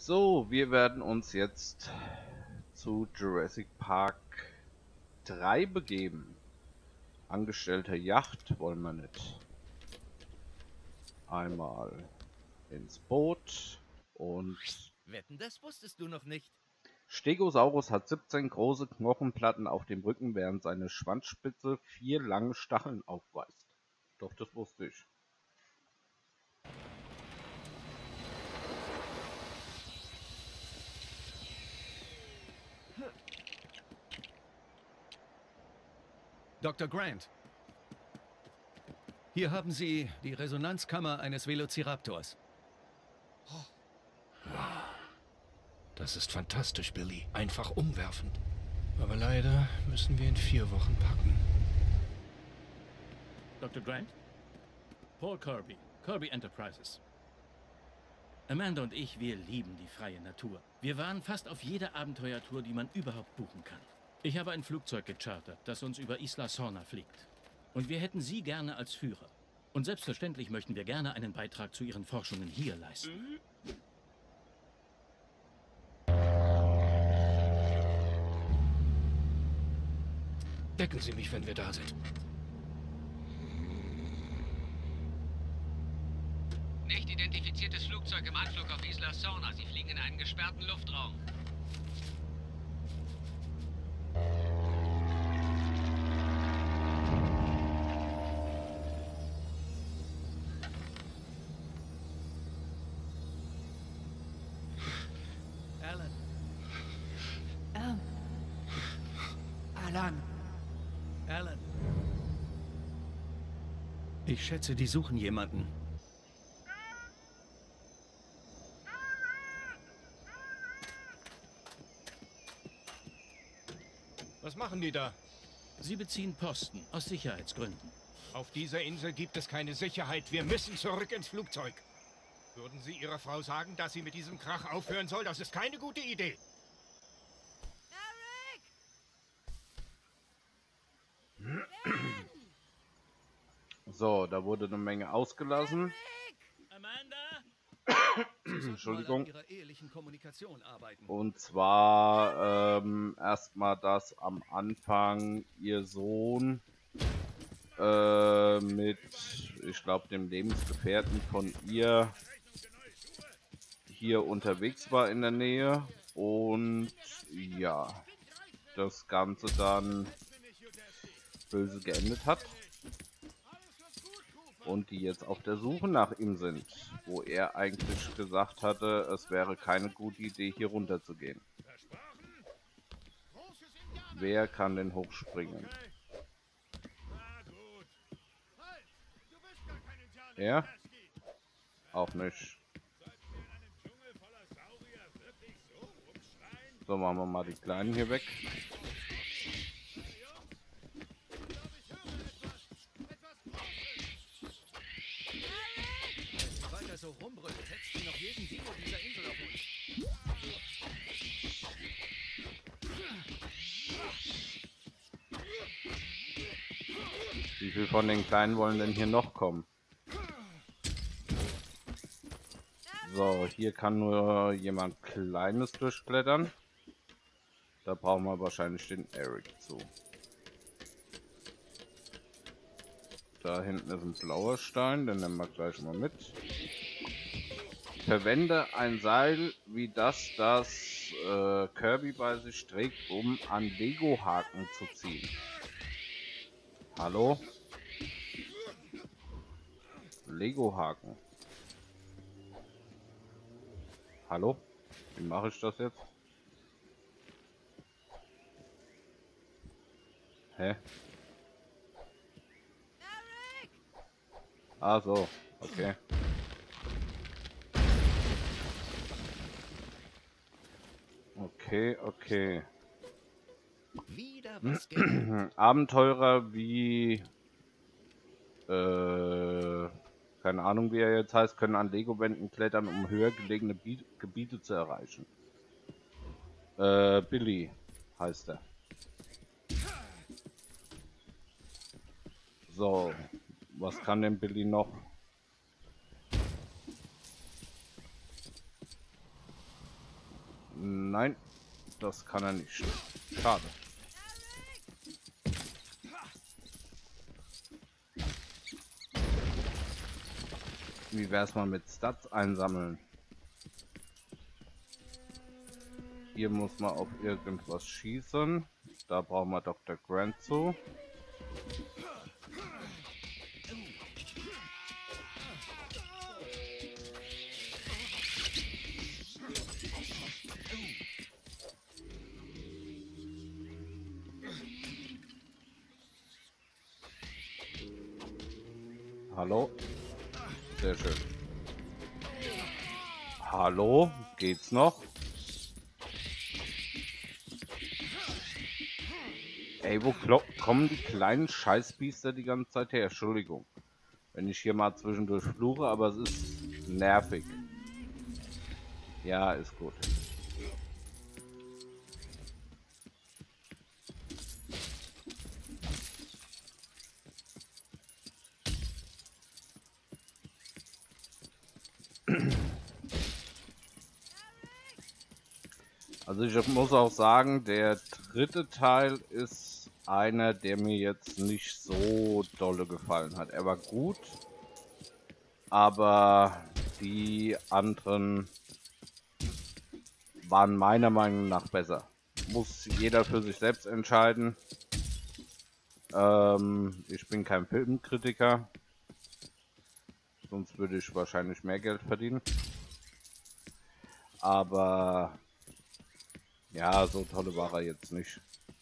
So, wir werden uns jetzt zu Jurassic Park 3 begeben. Angestellter Yacht wollen wir nicht. Einmal ins Boot und... Wetten, das wusstest du noch nicht. Stegosaurus hat 17 große Knochenplatten auf dem Rücken, während seine Schwanzspitze 4 lange Stacheln aufweist. Doch, das wusste ich. Dr. Grant, hier haben Sie die Resonanzkammer eines Velociraptors. Das ist fantastisch, Billy. Einfach umwerfend. Aber leider müssen wir in 4 Wochen packen. Dr. Grant? Paul Kirby, Kirby Enterprises. Amanda und ich, wir lieben die freie Natur. Wir waren fast auf jeder Abenteuertour, die man überhaupt buchen kann. Ich habe ein Flugzeug gechartert, das uns über Isla Sorna fliegt. Und wir hätten Sie gerne als Führer. Und selbstverständlich möchten wir gerne einen Beitrag zu Ihren Forschungen hier leisten. Decken Sie mich, wenn wir da sind. Nicht identifiziertes Flugzeug im Anflug auf Isla Sorna. Sie fliegen in einen gesperrten Luftraum. Alan. Ich schätze, die suchen jemanden. Was machen die da? Sie beziehen Posten aus Sicherheitsgründen. Auf dieser Insel gibt es keine Sicherheit. Wir müssen zurück ins Flugzeug. Würden Sie Ihrer Frau sagen, dass sie mit diesem Krach aufhören soll? Das ist keine gute Idee. So, da wurde eine Menge ausgelassen. Amanda? Entschuldigung. Ihrer ehelichen Kommunikation arbeiten. Und zwar erstmal, dass am Anfang ihr Sohn mit, ich glaube, dem Lebensgefährten von ihr hier unterwegs war in der Nähe. Und ja, das Ganze dann böse geendet hat. Und die jetzt auf der Suche nach ihm sind, wo er eigentlich gesagt hatte, es wäre keine gute Idee, hier runter zu gehen. Wer kann denn hochspringen? Er? Auch nicht. So, machen wir mal die Kleinen hier weg. So rumbrüllt, hetzt sie noch jeden Dino dieser Insel auf uns. Wie viel von den Kleinen wollen denn hier noch kommen? So, hier kann nur jemand Kleines durchklettern. Da brauchen wir wahrscheinlich den Eric zu. Da hinten ist ein blauer Stein, den nehmen wir gleich mal mit. Verwende ein Seil wie das Kirby bei sich trägt, um an Lego-Haken zu ziehen. Hallo? Lego-Haken. Hallo? Wie mache ich das jetzt? Hä? Ah so, okay. Okay. Wieder was gelernt. Abenteurer wie keine Ahnung wie er jetzt heißt, können an Lego-Wänden klettern, um höher gelegene Gebiete zu erreichen. Billy heißt er. So, was kann denn Billy noch? Nein, das kann er nicht. Schade. Wie wär's mal mit Stats einsammeln? Hier muss man auf irgendwas schießen. Da brauchen wir Dr. Grant zu. Hallo? Sehr schön. Hallo? Geht's noch? Ey, wo kommen die kleinen Scheißbiester die ganze Zeit her? Entschuldigung, wenn ich hier mal zwischendurch fluche, aber es ist nervig. Ja, ist gut. Also ich muss auch sagen, der dritte Teil ist einer, der mir jetzt nicht so dolle gefallen hat. Er war gut, aber die anderen waren meiner Meinung nach besser. Muss jeder für sich selbst entscheiden. Ich bin kein Filmkritiker, sonst würde ich wahrscheinlich mehr Geld verdienen. Aber ja, so tolle war er jetzt nicht.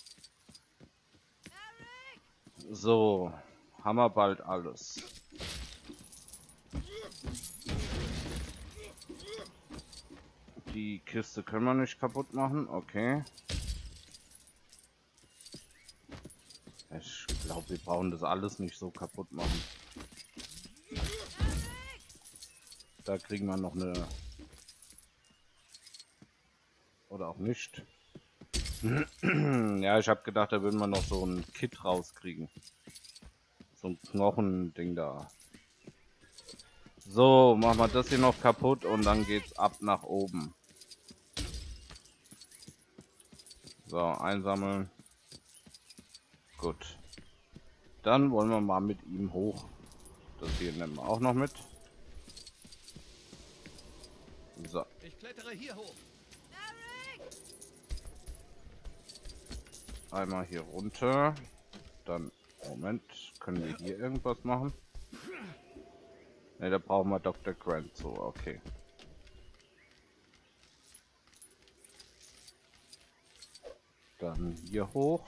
So, haben wir bald alles. Die Kiste können wir nicht kaputt machen, okay. Ich glaube, wir brauchen das alles nicht so kaputt machen. Da kriegen wir noch eine... Oder auch nicht. Ja, ich habe gedacht, da würden wir noch so ein Kit rauskriegen. So ein Knochending da. So, machen wir das hier noch kaputt und dann geht's ab nach oben. So, einsammeln. Gut. Dann wollen wir mal mit ihm hoch. Das hier nehmen wir auch noch mit. So. Ich klettere hier hoch. Einmal hier runter. Dann, Moment, können wir hier irgendwas machen? Ne, da brauchen wir Dr. Grant so, okay. Dann hier hoch.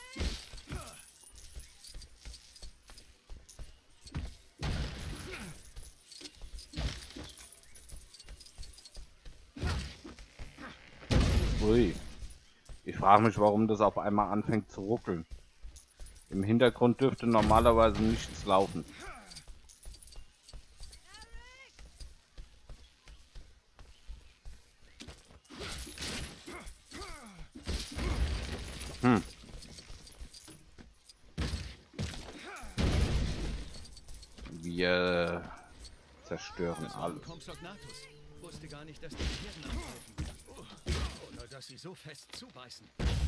Ui. Ich frage mich, warum das auf einmal anfängt zu ruckeln. Im Hintergrund dürfte normalerweise nichts laufen. Wir zerstören alles. Compsognathus. Wusste gar nicht, dass die Tieren angreifen. Oder dass sie so fest zubeißen.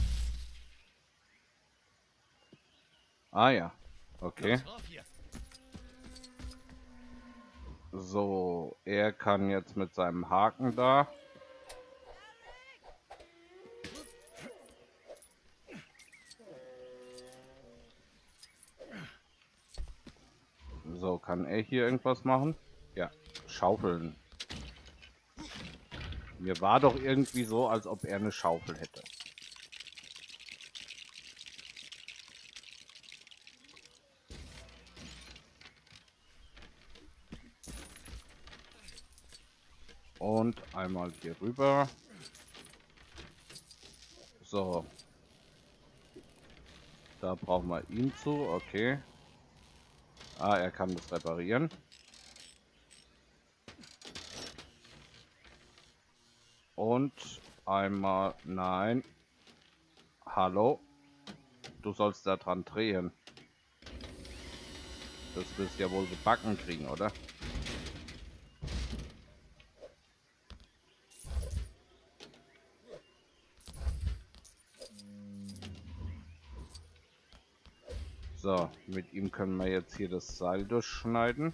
Ah ja, okay. Los, rauf hier. So, er kann jetzt mit seinem Haken da. So, kann er hier irgendwas machen? Ja, schaufeln. Mir war doch irgendwie so, als ob er eine Schaufel hätte. Und einmal hier rüber. So. Da brauchen wir ihn zu, okay. Ah, er kann das reparieren. Und einmal, nein. Hallo. Du sollst da dran drehen. Das wirst du ja wohl gebacken kriegen, oder? So, mit ihm können wir jetzt hier das Seil durchschneiden.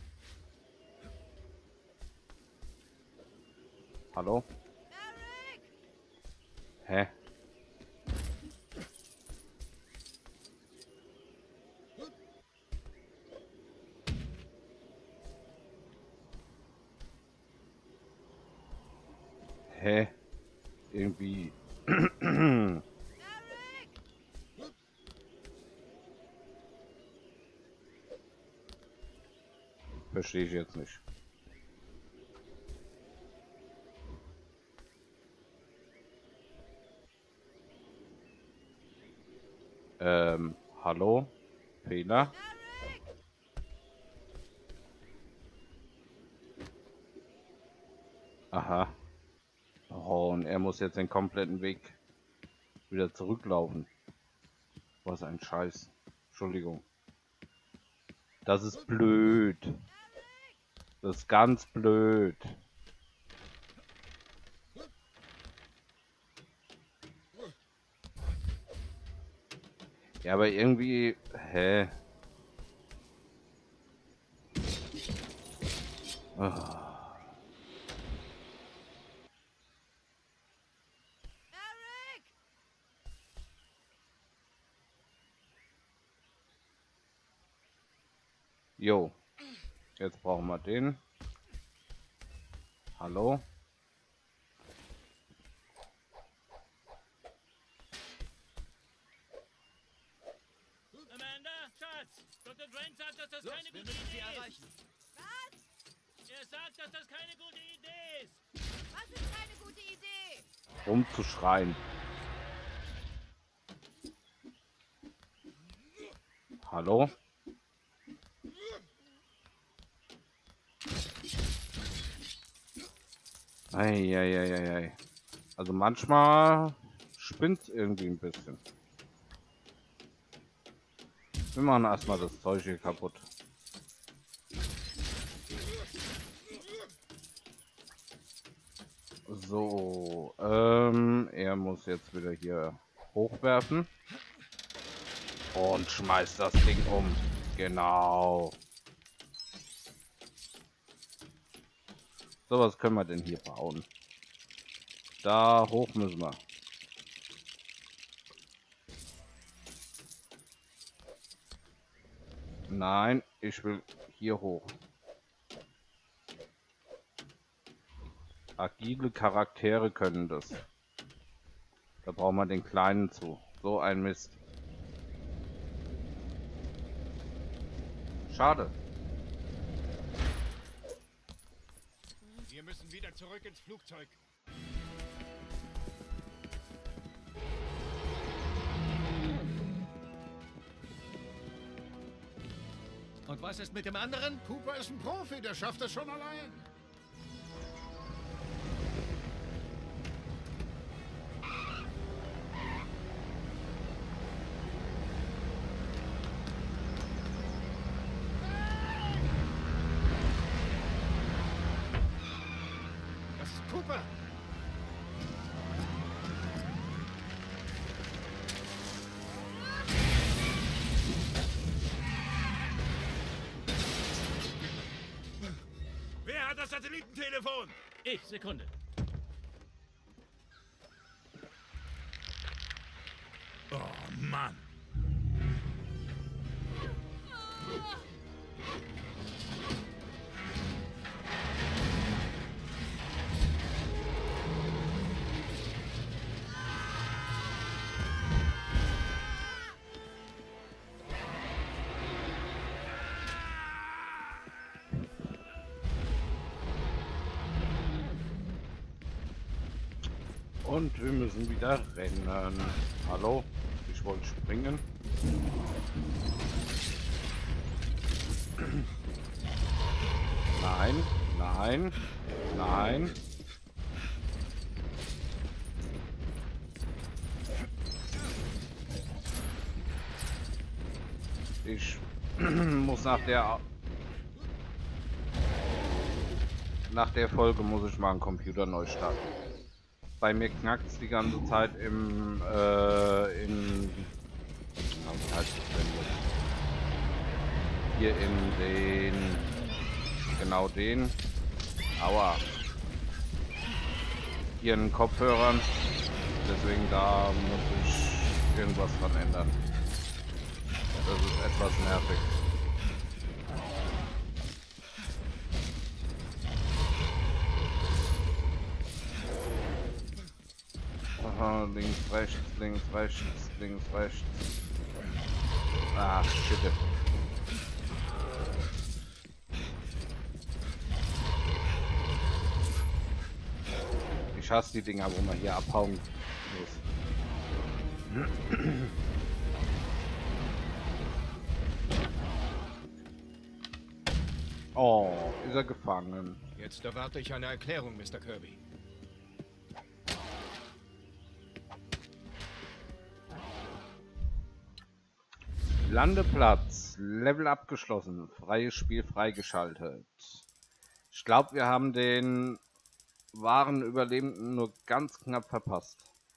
Hallo? Hä? Hä? Irgendwie. Verstehe ich jetzt nicht. Hallo? Fehler? Aha. Oh, und er muss jetzt den kompletten Weg wieder zurücklaufen. Was ein Scheiß. Entschuldigung. Das ist blöd. Das ist ganz blöd. Ja, aber irgendwie... Hä? Oh. Jo. Jetzt brauchen wir den. Hallo? Amanda, Schatz! Dr. Drain sagt, dass das keine gute Idee ist. Was? Er sagt, dass das keine gute Idee ist. Was ist keine gute Idee? Rumzuschreien. Hallo? Eieieiei. Also manchmal spinnt's irgendwie ein bisschen. Wir machen erstmal das Zeug hier kaputt. So, er muss jetzt wieder hier hochwerfen. Und schmeißt das Ding um. Genau. So, was können wir denn hier bauen? Da hoch müssen wir. Nein, ich will hier hoch. Agile Charaktere können das. Da brauchen wir den Kleinen zu. So ein Mist. Schade. Wir müssen wieder zurück ins Flugzeug. Und was ist mit dem anderen? Cooper ist ein Profi, der schafft das schon allein. Das ist Cooper. Wer hat das Satellitentelefon? Ich, Sekunde. Oh Mann. Und wir müssen wieder rennen. Hallo? Ich wollte springen. Nein, nein, nein. Ich muss nach der Folge muss ich mal einen Computer neu starten. Bei mir knackt es die ganze Zeit wie heißt das denn jetzt? hier in den, genau den, aua, hier in den Kopfhörern. Deswegen da muss ich irgendwas dran ändern. Das ist etwas nervig. Aha, links, rechts, links, rechts, links, rechts. Ach, shit. Ich hasse die Dinger, wo man hier abhauen muss. Oh, ist er gefangen. Jetzt erwarte ich eine Erklärung, Mr. Kirby. Landeplatz, Level abgeschlossen, freies Spiel freigeschaltet. Ich glaube, wir haben den wahren Überlebenden nur ganz knapp verpasst.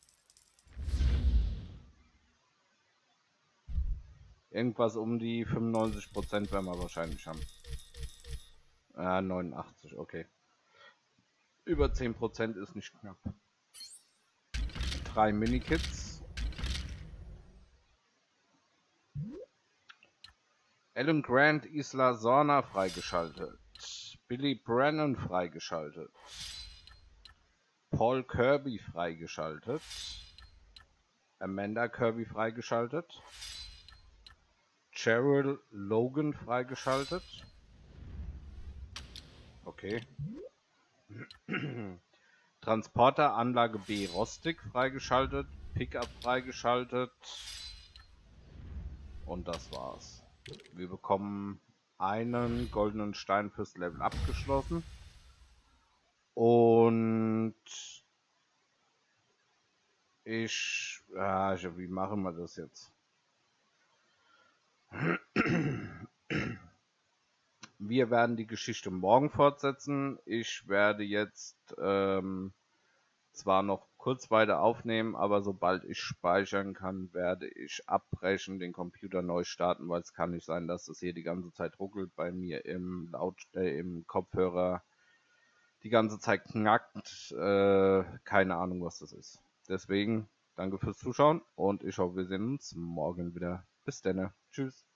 Irgendwas um die 95% werden wir wahrscheinlich haben. 89, okay. Über 10% ist nicht knapp. 3 Minikits. Alan Grant, Isla Sorna freigeschaltet. Billy Brennan freigeschaltet. Paul Kirby freigeschaltet. Amanda Kirby freigeschaltet. Cheryl Logan freigeschaltet. Okay. Transporter Anlage B Rostig freigeschaltet. Pickup freigeschaltet. Und das war's. Wir bekommen einen goldenen Stein fürs Level abgeschlossen. Und wie machen wir das jetzt? Wir werden die Geschichte morgen fortsetzen. Ich werde jetzt zwar noch kurz weiter aufnehmen, aber sobald ich speichern kann, werde ich abbrechen, den Computer neu starten, weil es kann nicht sein, dass es hier die ganze Zeit ruckelt bei mir im Kopfhörer, die ganze Zeit knackt. Keine Ahnung, was das ist. Deswegen danke fürs Zuschauen und ich hoffe, wir sehen uns morgen wieder. Bis dann. Tschüss.